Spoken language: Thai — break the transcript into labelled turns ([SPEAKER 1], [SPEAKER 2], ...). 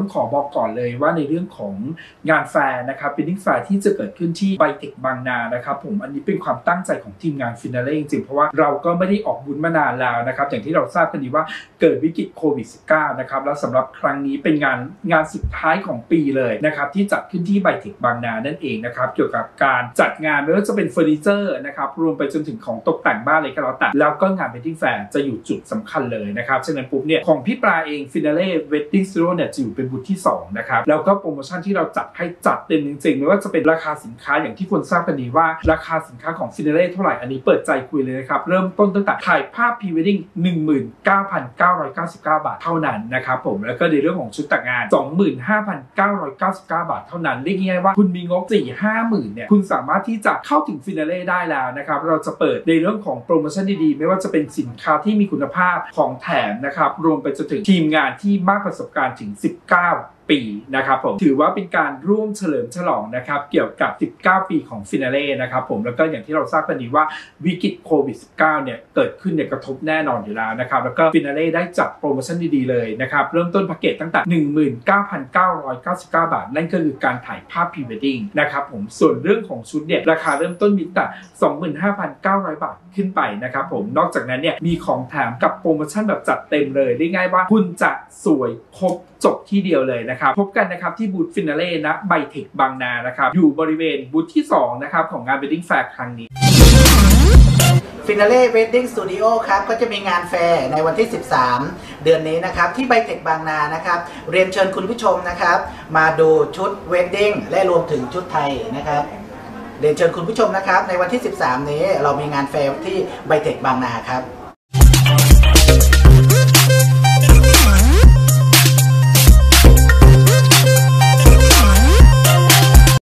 [SPEAKER 1] ต้องขอบอกก่อนเลยว่าในเรื่องของงานแฟร์นะครับเป็นแฟร์ที่จะเกิดขึ้นที่ไบเทคบางนานะครับผมอันนี้เป็นความตั้งใจของทีมงานฟินาเล่จริงๆเพราะว่าเราก็ไม่ได้ออกบุญมานานแล้วนะครับอย่างที่เราทราบกันดีว่าเกิดวิกฤตโควิด -19 นะครับแล้วสำหรับครั้งนี้เป็นงานสุดท้ายของปีเลยนะครับที่จัดขึ้นที่ไบเทคบางนานั่นเองนะครับเกี่ยวกับการจัดงานไม่ว่าจะเป็นเฟอร์นิเจอร์นะครับรวมไปจนถึงของตกแต่งบ้านเลยก็แล้วแต่แล้วก็งาน Wedding Fair จะอยู่จุดสำคัญเลยนะครับฉะนั้นปุ๊บเนี่ยของพี่ปลาเอง Finale Wedding Studio เนี่ยจะอยู่เป็นบูธที่2นะครับแล้วก็โปรโมชั่นที่เราจัดให้จัดเต็มจริงๆไม่ว่าจะเป็นราคาสินค้าอย่างที่คนทราบกันดีว่าราคาสินค้าของ Finale เท่าไหร่อันนี้เปิดใจคุยเลยนะครับเริ่มต้นตั้งแต่ถ่ายภาพ Pre-Wedding 19,999 บาทเท่านั้นนะครับผมแล้วก็ในเรื่องของชุดแต่งงาน 25,999 บาทเท่านั้นเรียกง่ายๆว่าคุณมีงบ 4-5 หมื่นเนี่ยคุณสามารถที่จะเข้าถึง Finale ได้แล้วนะครับเราจะเปิดในเรื่องของโปรโมชั่นดีๆไม่ว่าจะเป็นสินค้าที่มีคุณภาพของแถมนะครับรวมไปจนถึงทีมงานที่มากประสบการณ์ถึง 19 ปีนะครับผมถือว่าเป็นการร่วมเฉลิมฉลองนะครับเกี่ยวกับ 19 ปีของฟินาเล่นะครับผมแล้วก็อย่างที่เราทราบกันดีว่าวิกฤตโควิด -19 เนี่ยเกิดขึ้นเนี่ยกระทบแน่นอนอยู่แล้วนะครับแล้วก็ฟินาเล่ได้จัดโปรโมชั่นดีๆเลยนะครับเริ่มต้นแพ็กเกจตั้งแต่ 19,999 บาทนั่นก็คือการถ่ายภาพพรีเวดดิ้งนะครับผมส่วนเรื่องของชุดเนี่ยราคาเริ่มต้นมีแต่ 25,900 บาทขึ้นไปนะครับผมนอกจากนั้นเนี่ยมีของแถมกับโปรโมชั่นแบบจัดเต็มเลยได้ง่ายว่าคุณจะสวยครบจบที่เดียวเลยนะครับพบกันนะครับที่บูธฟินาเล่นะไบเทคบางนานะครับอยู่บริเวณบูธที่2นะครับของงาน Wedding Fair ครั้งนี้
[SPEAKER 2] ฟินาเล่ Wedding Studio ครับก็จะมีงานแฟร์ในวันที่ 13 เดือนนี้นะครับที่ไบเทคบางนานะครับเรียนเชิญคุณผู้ชมนะครับมาดูชุด Wedding และรวมถึงชุดไทยนะครับเรียนเชิญคุณผู้ชมนะครับในวันที่ 13 นี้เรามีงานแฟร์ที่ไบเทคบางนาครับ